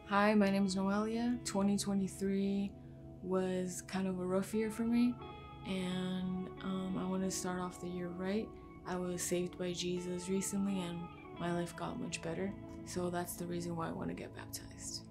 Hi, my name is Noelia. 2023 was kind of a rough year for me, and I want to start off the year right. I was saved by Jesus recently, and my life got much better. So that's the reason why I want to get baptized.